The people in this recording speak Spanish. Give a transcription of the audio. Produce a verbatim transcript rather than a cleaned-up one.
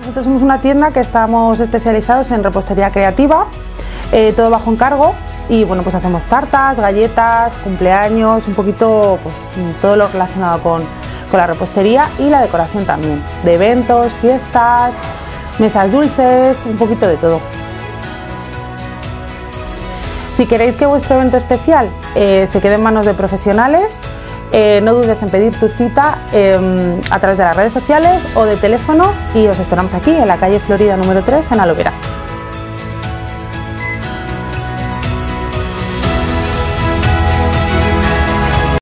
Nosotros somos una tienda que estamos especializados en repostería creativa, eh, todo bajo encargo, y bueno, pues hacemos tartas, galletas, cumpleaños, un poquito pues todo lo relacionado con, con la repostería y la decoración también, de eventos, fiestas, mesas dulces, un poquito de todo. Si queréis que vuestro evento especial eh, se quede en manos de profesionales, eh, no dudes en pedir tu cita eh, a través de las redes sociales o de teléfono, y os esperamos aquí en la calle Florida número tres en Alovera.